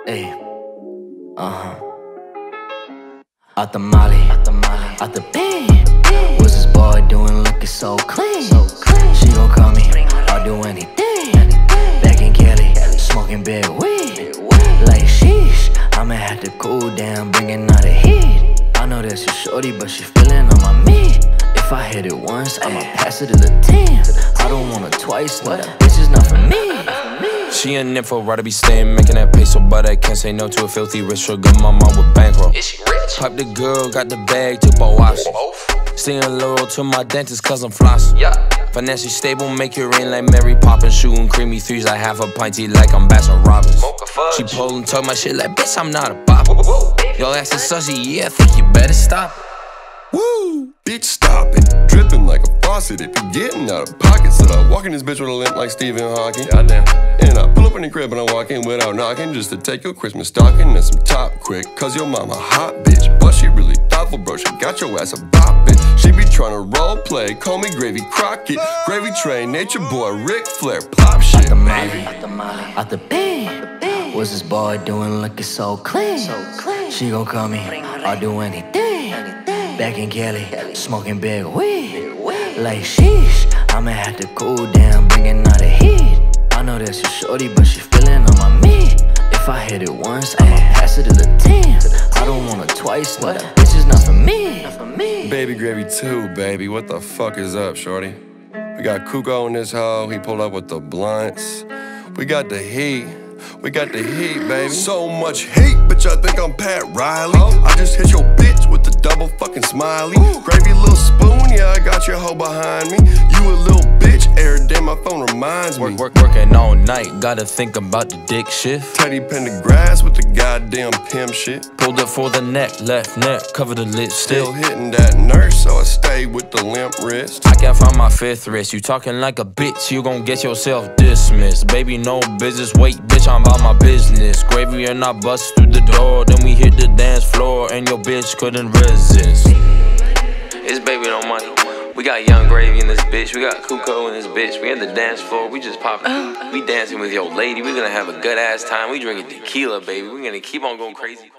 Ayy, out the molly, out the bean. What's this boy doing looking so clean? She gon' call me, I'll do anything. Back in Cali, smoking big weed. Like sheesh, I'ma have to cool down, bringing out the heat. I know that's your shorty, but she feeling on my meat. If I hit it once, I'ma pass it to the 10. I don't want it twice, no, that bitch is not for me. She an info, rather be staying, making that peso, but I can't say no to a filthy rich sugar mama with bankroll. Is she rich? Pipe the girl, got the bag, took both options. Staying loyal to my dentist, cause I'm flossing. Yeah. Financially stable, make it rain like Mary Poppins. Shooting creamy threes like half a pinty, like I'm Baskin Robbins. She pullin', talk my shit like, bitch, I'm not a bopper. Yo, ass is sussy, yeah, I think you better stop it. Woo! Bitch, stop it. Dripping like a faucet, it be getting out of pocket. So I walk in this bitch with a limp like Stephen Hawking. Goddamn. And I pull up in the crib and I walk in without knocking, just to take your Christmas stocking and some top quick. Cause your mama hot bitch, but she really thoughtful, bro. She got your ass a boppin'. She be tryna role play, call me Gravy Crockett. Gravy Train, Nature Boy, Ric Flair, pop shit, Out the baby. out the bean. What's this boy doing looking so clean? She gon' call me, I'll do anything. Back in Cali, smoking big weed. Like sheesh, I'ma have to cool down, bringing out the heat. I know that's your shorty, but she feeling on my meat. If I hit it once, I'ma pass it to the 10. I don't want it twice, no, that bitch is not for me. Baby Gravy 2, baby. What the fuck is up, shorty? We got Kuko in this hoe, he pulled up with the blunts. We got the heat. We got the heat, baby. So much heat, bitch, I think I'm Pat Riley. I just hit your bitch with the double fucking smiley. Gravy, little spoon, yeah, I got your hoe behind me. You a little bitch, every day my phone reminds me. Working all night, gotta think about the dick shift. Teddy Pendergrass with the goddamn pimp shit. Pulled up for the neck, left neck, cover the lipstick. Still hitting that nurse, so I stay with the limp wrist. I can't find my fifth wrist. You talking like a bitch, you gon' get yourself dismissed. Baby, no business, wait, bitch, I'm about my business. Gravy and I bust through the door, then we hit the dance floor, and your bitch couldn't resist. It's baby no money. We got Young Gravy in this bitch, we got Kuko in this bitch. We at the dance floor, we just poppin'. We dancing with your lady, we gonna have a good ass time. We drinking tequila, baby. We gonna keep on going crazy.